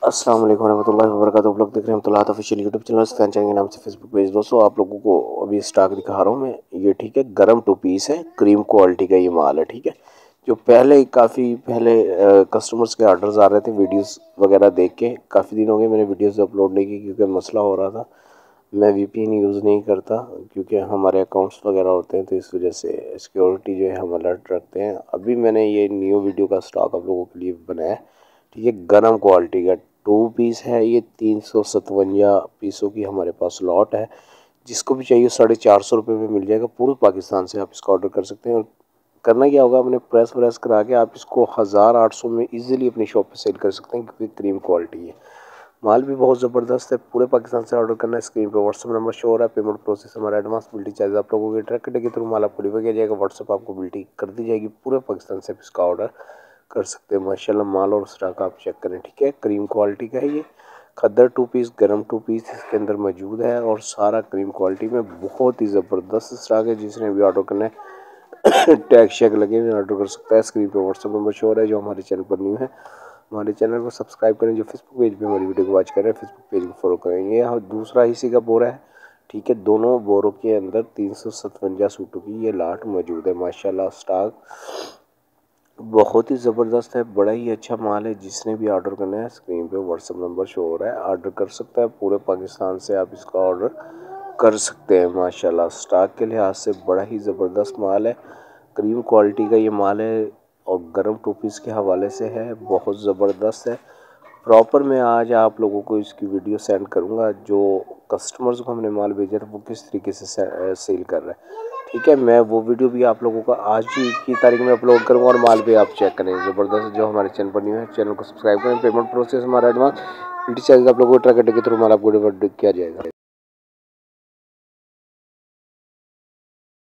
अस्सलाम वालेकुम रहमतुल्लाहि व बरकातुहू। आप लोग देख रहे हैं Abdullah official YouTube channel, fan channel के नाम से फेसबुक पेज। दोस्तों आप लोगों को अभी स्टॉक दिखा रहा हूँ मैं, ये ठीक है गरम टू पीस है, क्रीम क्वालिटी का ये माल है। ठीक है, जो काफ़ी पहले कस्टमर्स के ऑर्डर्स आ रहे थे वीडियोस वगैरह देख के। काफ़ी दिन हो गए मैंने वीडियोस अपलोड नहीं की क्योंकि मसला हो रहा था। मैं वीपीएन यूज़ नहीं करता क्योंकि हमारे अकाउंट्स वगैरह होते हैं, तो इस वजह से सिक्योरिटी जो है हम अलर्ट रखते हैं। अभी मैंने ये न्यू वीडियो का स्टॉक आप लोगों के लिए बनाया है। ठीक है, गरम क्वालिटी का 2 पीस है ये, 357 पीसों की हमारे पास लॉट है। जिसको भी चाहिए 450 में मिल जाएगा। पूरे पाकिस्तान से आप इसका ऑर्डर कर सकते हैं। और करना क्या होगा, अपने प्रेस करा के आप इसको 1800 में इजीली अपनी शॉप पे सेल कर सकते हैं क्योंकि क्रीम क्वालिटी है। माल भी बहुत ज़बरदस्त है। पूरे पाकिस्तान से ऑर्डर करना है। स्क्रीन पे व्हाट्सअप नंबर शो हो रहा है। पेमेंट प्रोसेस हमारा एडवांस बिल्टी चार्ज आप लोगों के ट्रक के थ्रू माल आपको डिलीवर किया जाएगा। व्हाट्सअप आपको बिल्टी कर दी जाएगी। पूरे पाकिस्तान से आप इसका ऑर्डर कर सकते हैं। माशाल्लाह माल और स्टॉक आप चेक करें। ठीक है, क्रीम क्वालिटी का है ये। खद्दर 2 पीस, गरम 2 पीस इसके अंदर मौजूद है और सारा क्रीम क्वालिटी में बहुत ही ज़बरदस्त स्टॉक है। जिसने भी ऑर्डर करना है टैग शैग लगे हुए ऑर्डर कर सकता है। स्क्रीन पे व्हाट्सअप नंबर शो हो रहा है। जो हमारे चैनल पर न्यू है हमारे चैनल को सब्सक्राइब करें। जो फेसबुक पेज पे हमारी वीडियो को वॉच कर रहे हैं फेसबुक पेज को फॉलो करें। ये दूसरा इसी का बोरा है। ठीक है, दोनों बोरों के अंदर 357 सूटों की ये लाट मौजूद है। माशाल्लाह स्टॉक बहुत ही ज़बरदस्त है, बड़ा ही अच्छा माल है। जिसने भी ऑर्डर करना है स्क्रीन पे व्हाट्सअप नंबर शो हो रहा है, ऑर्डर कर सकता है। पूरे पाकिस्तान से आप इसका ऑर्डर कर सकते हैं। माशाल्लाह स्टॉक के लिहाज से बड़ा ही ज़बरदस्त माल है। क्रीम क्वालिटी का ये माल है और गरम 2 पीस के हवाले से है, बहुत ज़बरदस्त है। प्रॉपर मैं आज आप लोगों को इसकी वीडियो सेंड करूंगा। जो कस्टमर्स को हमने माल भेजा था वो किस तरीके से सेल कर रहा है। ठीक है, मैं वो वीडियो भी आप लोगों को आज ही की तारीख में अपलोड करूंगा और माल भी आप चेक करें। ज़बरदस्त। जो हमारे चैनल पर न्यू है चैनल को सब्सक्राइब करें। पेमेंट प्रोसेस हमारा एडवांस चार्ज आप लोगों को ट्रक के थ्रू माल आपको डिलीवर किया जाएगा।